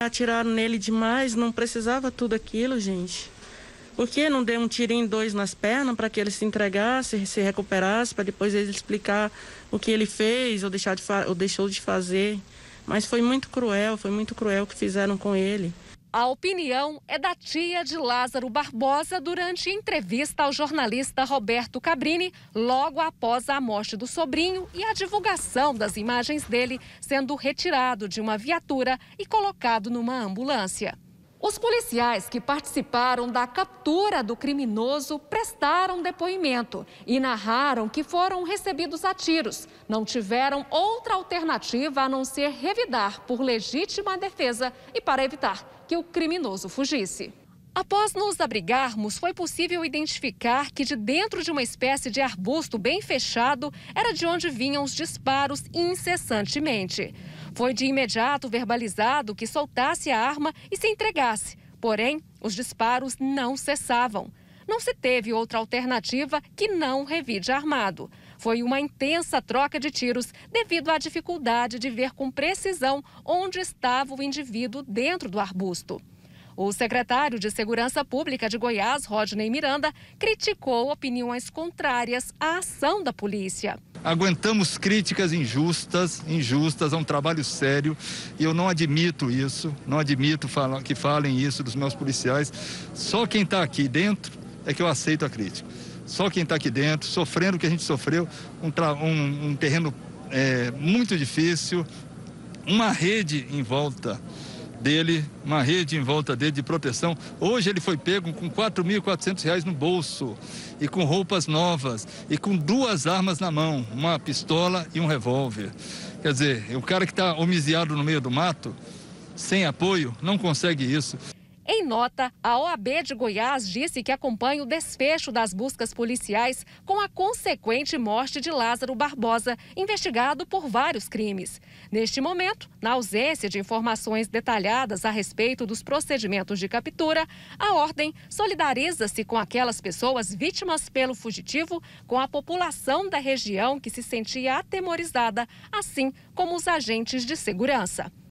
Atiraram nele demais, não precisava tudo aquilo, gente. Por que não deu um tirinho, 2 nas pernas para que ele se entregasse, se recuperasse, para depois ele explicar o que ele fez ou deixou de fazer? Mas foi muito cruel o que fizeram com ele. A opinião é da tia de Lázaro Barbosa durante entrevista ao jornalista Roberto Cabrini, logo após a morte do sobrinho e a divulgação das imagens dele sendo retirado de uma viatura e colocado numa ambulância. Os policiais que participaram da captura do criminoso prestaram depoimento e narraram que foram recebidos a tiros. Não tiveram outra alternativa a não ser revidar por legítima defesa e para evitar que o criminoso fugisse. Após nos abrigarmos, foi possível identificar que de dentro de uma espécie de arbusto bem fechado era de onde vinham os disparos incessantemente. Foi de imediato verbalizado que soltasse a arma e se entregasse. Porém, os disparos não cessavam. Não se teve outra alternativa que não revide armado. Foi uma intensa troca de tiros devido à dificuldade de ver com precisão onde estava o indivíduo dentro do arbusto. O secretário de Segurança Pública de Goiás, Rodney Miranda, criticou opiniões contrárias à ação da polícia. Aguentamos críticas injustas a um trabalho sério e eu não admito isso, não admito que falem isso dos meus policiais. Só quem está aqui dentro é que eu aceito a crítica. Só quem está aqui dentro, sofrendo o que a gente sofreu, um terreno muito difícil, uma rede em volta dele, de proteção. Hoje ele foi pego com R$4.400 no bolso e com roupas novas e com 2 armas na mão, uma pistola e um revólver. Quer dizer, o cara que está homiziado no meio do mato, sem apoio, não consegue isso. Em nota, a OAB de Goiás disse que acompanha o desfecho das buscas policiais com a consequente morte de Lázaro Barbosa, investigado por vários crimes. Neste momento, na ausência de informações detalhadas a respeito dos procedimentos de captura, a ordem solidariza-se com aquelas pessoas vítimas pelo fugitivo, com a população da região que se sentia atemorizada, assim como os agentes de segurança.